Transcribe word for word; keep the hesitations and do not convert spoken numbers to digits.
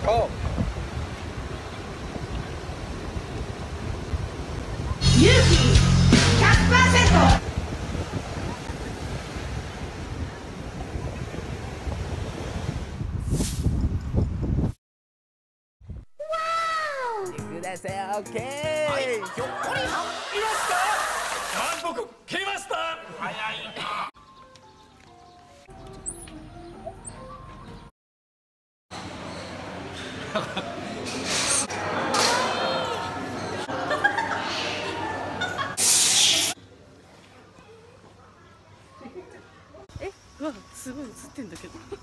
ゴ勇気 ひゃくパーセント。 ください。オッケー。はい、ひょっこりはんいますか。韓国来ました。早いな。 え、うわ、すごい映ってんだけど。